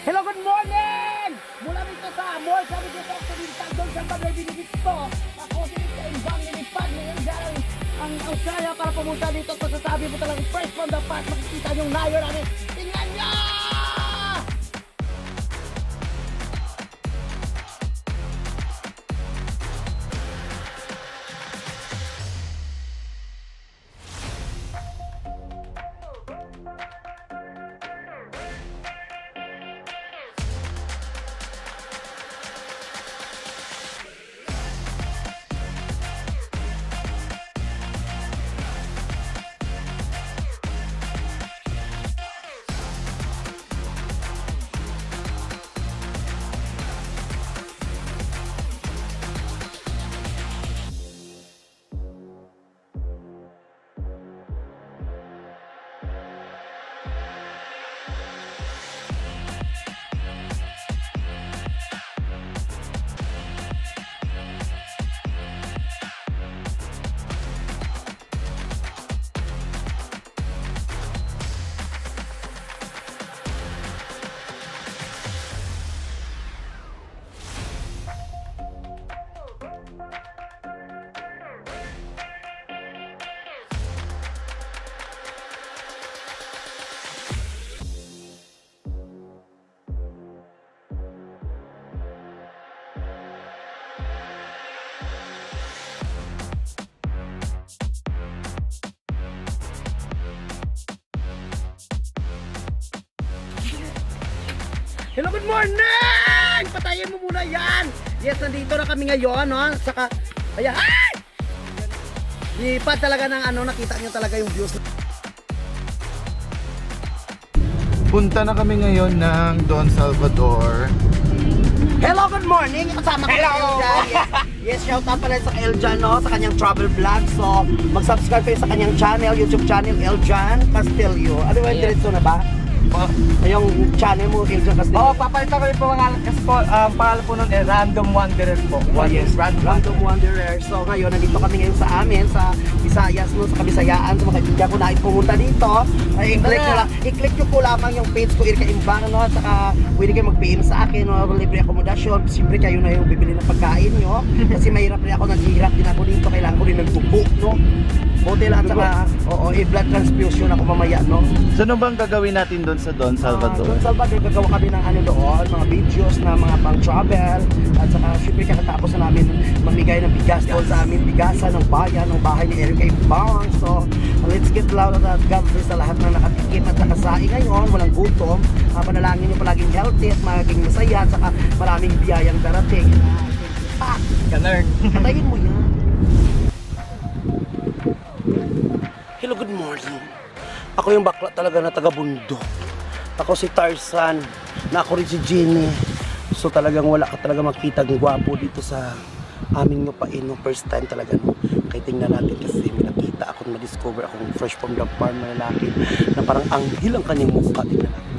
Hello, good morning! Mula rito sa Mall, sabi dito ako sa doon sa bagay binibito. Ako dito ang bang nilipad ngayon dyan ang Australia para pumunta dito. So sasabi mo talagang fresh from the park, makikita yung nayo namin. Tingnan nyo! Hello, good morning! Patayin mo muna yan! Yes, nandito na kami ngayon, no? Saka, ayan, ay! Lipad talaga ng ano, nakita nyo talaga yung views. Punta na kami ngayon ng Don Salvador. Hello, good morning! Kasama ko sa Eljan. Yes, shout out pala sa Eljan, no? Sa kanyang travel vlog. So, mag-subscribe kayo sa kanyang channel, YouTube channel, Eljan Castillo. Ano ba yung diretso na ba? Yung channel mo, Eljan Castillo. Papalitan ko yung pangalan kasi po, pangalan po nun Random Wanderer po. Yes, Random Wanderer. So ngayon, nandito kami ngayon sa amin, sa Visayas, no, sa Kabisayaan. So mga kaibigan ko na pumunta dito. I-click nyo po lamang yung page ko, Irka Imbang, no? At saka pwede kayo mag-PM sa akin, no? Libre akomodasyon. Siyempre kayo na yung bibili ng pagkain nyo. Kasi mahirap rin ako, naghihirap din ako dito. Kailangan ko rin nagdugo, no? Hotel at saka, blood transfusion ako mamaya, no? So ano bang gagawin natin doon sa Don Salvador? Don Salvador, gagawa kami ng ano doon, mga videos na mga pang-travel. At saka, syempre kakatapos na namin mamigay ng bigas doon sa amin, bigasan ng bayan, ng bahay ni Eric Bang. So, let's get loud at God bless sa lahat na nakatikim at nakasaing ngayon, walang gutom. Panalangin nyo palaging healthy at maging masaya, at saka maraming biyayang darating. Ganun. Patayin mo yan. Hello, good morning. Ako yung bakla talaga na taga-bundok. Ako si Tarzan, na ako rin si Jenny. So talagang wala ka talaga makita ng gwapo dito sa aming lupain. No? First time talaga. No? Kaya tingnan natin kasi may nakita ako, ma-discover akong fresh from the farm na lalaki na parang anghel ang kanyang mukha. Tingnan natin.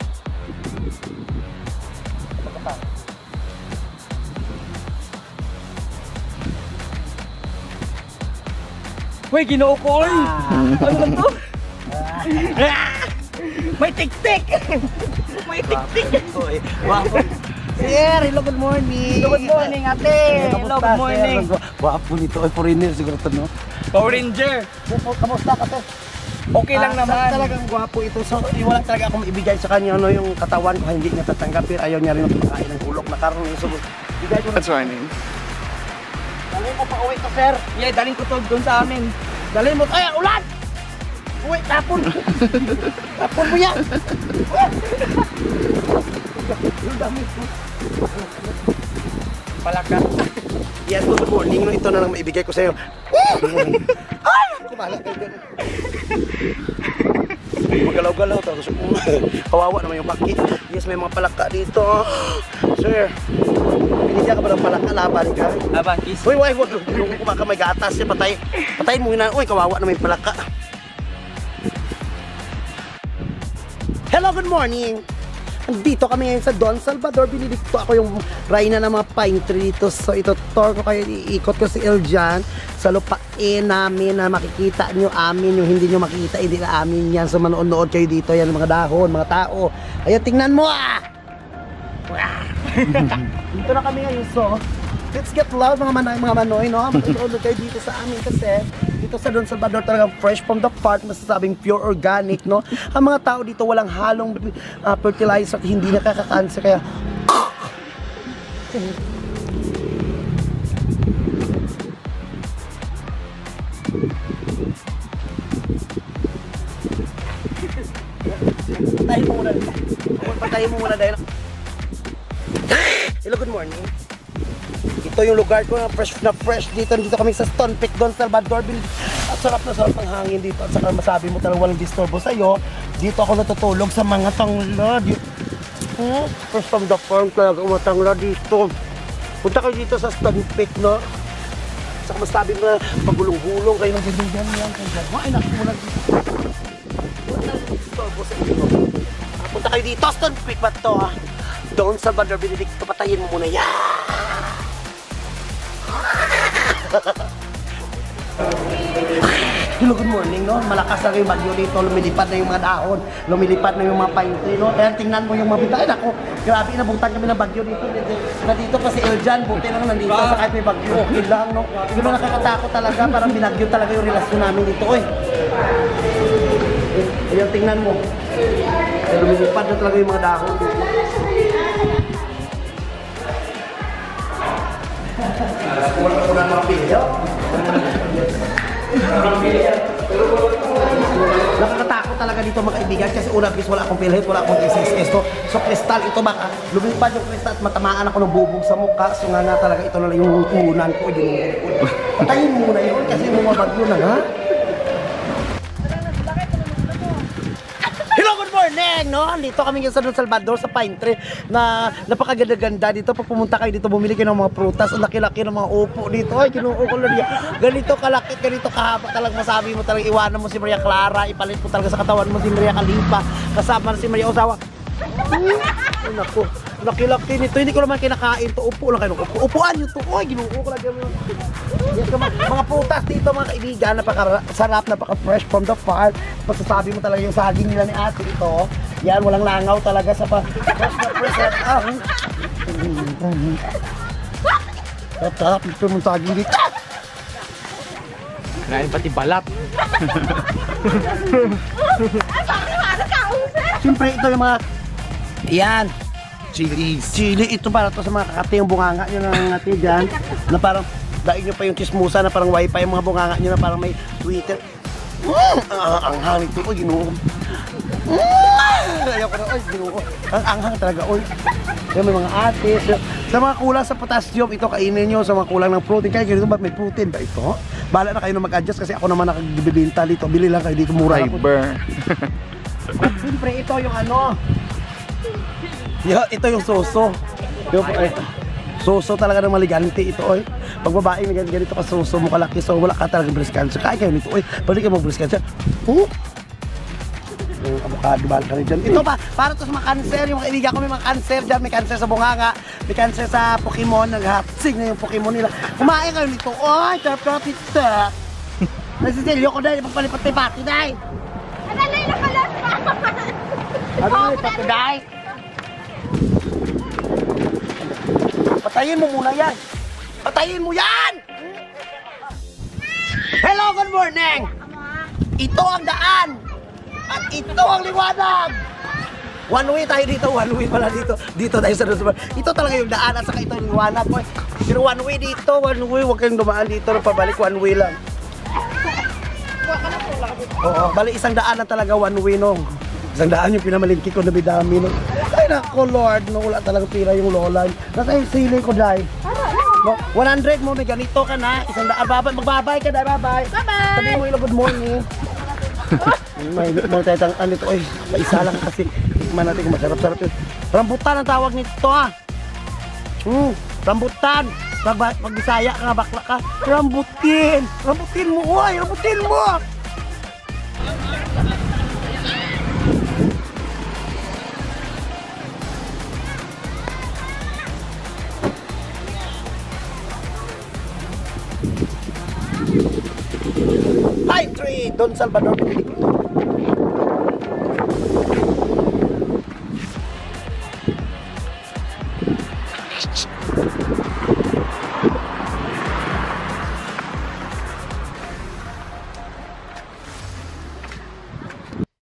Uy, ginoo ko oy! Ano ba to? May tik-tik! May tik-tik! Wapo! Sir, hello, good morning! Good morning, ate! Hello, good morning! Wapo nito, ay foreigner siguro ito, no? Power Ranger! Kamusta ka, sir? Okay lang naman. Talagang gwapo ito. So, wala talaga akong ibigay sa kanya, no? Yung katawan ko, hindi niya tatanggap, pero ayaw niya rin magpakain ng ulok na karne. So, bigay ko na. What's your name? Dalhin mo pa uwi to, sir. Yeah, daling ko to doon sa amin. Dalhin mo. Ay, ulan! Uwi, tapon! Tapon mo yan! Yung damit mo. Palaka. Yes, good morning. Ito na lang maibigay ko sa'yo. Ay! Kumala kayo dyan. Magalaw-galaw. Kawawa naman yung paki. Yes, may mga palaka dito. Sir, pinigyan ka ba ng palaka? Laban ka? Laban, kiss. Uy, why? Yung kumaka may gatas. Patayin mo yun na. Uy, kawawa naman yung palaka. Hello, good morning. Dito kami ngayon sa Don Salvador. Binibigto ako yung rayna ng mga pine tree dito. So ito, tour ko kayo, iikot ko si Eljan sa lupain namin na makikita nyo amin. Yung hindi nyo makikita, hindi na amin yan. So manood-nood kayo dito. Yan mga dahon, mga tao. Ayan, tingnan mo ah! Dito na kami ngayon, so let's get loud mga manoy, no? Mag-download kayo dito sa amin kasi dito sa Don Salvador talagang fresh from the farm, masasabing pure organic, no? Ang mga tao dito walang halong fertilizer at hindi nakaka-cancer, kaya patayin mo muna dito. Patayin mo muna dahil hello, good morning. Ito yung lugar ko na fresh dito. Dito kami sa Stone Peak, Don Salvador. At sarap na sarap ang hangin dito. At saka masabi mo talagang walang disturbo sa'yo. Dito ako natutulog sa mga tanglad. Fresh from the farm talaga umatangla dito. Punta kayo dito sa Stone Peak, no? At saka masabi mo na pagulong-gulong kayo ng bilugan yan. Ay, naku mo na dito. Walang disturbo sa inyo. Punta kayo dito, Stone Peak ba ito, ha? Don Salvador Benedicto, patayin mo muna yan. Hello, good morning, no? Malakas na yung bagyo dito, lumilipad na yung mga dahon, lumilipad na yung mga pine tree, no? Kaya tingnan mo yung mga bitay. Ako, grabe, inabutan kami ng bagyo dito. Nandito kasi Eljan, buti lang nandito sa kahit may bagyo. Okay lang, no? Hindi mo nakakatakot talaga, parang binagyo talaga yung relasyon namin dito, oy. Ayan, tingnan mo. Lumilipad na talaga yung mga dahon dito. Wala mga pilyo. Nakakatakot talaga dito mga kaibigan kasi unang bis wala akong pilhit, wala akong SSS. So kristal ito baka lumipad yung kristal at matamaan ako ng bubog sa mukha. So nga na talaga ito na lang yung unan ko. Patayin mo muna yun kasi mga bagyo na, ha? No, dito kami sa Don Salvador sa Pine Tree na napakaganda-ganda dito. Pag pumunta kayo dito, bumili kayo ng mga prutas, ang laki-laki ng mga upo dito. Ay, kinuuko lang niya. Ganito kalaki, ganito kahaba talagang masabi mo talagang iwanan mo si Maria Clara, ipalit mo talaga sa katawan mo si Maria Califa, kasama na si Maria Ozawa. Ay, naku, laki-laki nito. Hindi ko naman kinakain to. Upo lang kayo. Upuan nyo to. Ay, ginuuko lang yan. Mga prutas dito mga kaibigan, napakasarap, napaka-fresh from the farm. Pagsasabi mo talaga yung saging nila ni ate ito. Yan, walang langaw talaga sa fresh na fresh. Tatap, ito mong saging dito. Kinain pati balat. Siyempre ito yung mga yan, chili. Ito para to sa mga kakati yung bunganga nyo ng ate dyan. Na parang daig nyo pa yung chismusa na parang wifi yung mga bunganga nyo na parang may Twitter. Ang hangin ito. Uy, ginuo. Ayaw ko na. Uy, ginuo. Ang anghang talaga. Uy. Yung may mga ate. Sa mga kulang sa potassium, ito kainin nyo. Sa mga kulang ng protein. Kaya ganito ba may protein ba ito? Bahala na kayo na mag-adjust kasi ako naman nakabibinta dito. Bili lang kayo dito. Mura. Fiber. Siyempre ito yung ano. Ito yung soso. Soso talaga ng maliganti ito, oy. Pag babae may ganito ka soso mo kalaki, so wala ka talagang breast cancer. Kaya kayo nito, oy. Pwede kayo mag-breast cancer. Yung avocado, bahal ka rin dyan. Ito pa, para to sa mga cancer. Yung mga kaibigan ko may mga cancer dyan. May cancer sa bunganga, may cancer sa Pokemon. Nag-hapsing na yung Pokemon nila. Kumain kayo nito, oy. Tap-tap-tap. Nasisilyo ko dahil pagpalipat-lipat, dahil. Analay na kalas pa! Ano na ito, dahil? Patayin mo muna yan! Patayin mo yan! Hello, good morning! Ito ang daan! At ito ang liwanag! One way tayo dito, one way pala dito. Dito tayo sa Don. Ito talaga yung daan at saka ito yung liwanag. Pero one way dito, one way. Huwag kayong dumaan dito, pabalik one way lang. Oo, bali isang daan na talaga one way, no? Isang daan yung pinamalingki ko na bidami, no? Ay nako, Lord, no? Wala talagang pira yung lola. Nasa yung sili ko, Day. No, 100 mo, may ganito ka na. Isang daan, magbabay ka, Day, bye-bye. Bye-bye! Sabi mo yung good morning. May tayong ano ito, ay, isa lang kasi. Tikman natin kung masarap-sarap yun. Rambutan ang tawag nito, ha? Rambutan. Pag-Bisaya ka nga, bakla ka. Rambutin. Rambutin mo, oy, rambutin mo. Pine Tree, Don Salvador Benedicto. Shh, shh.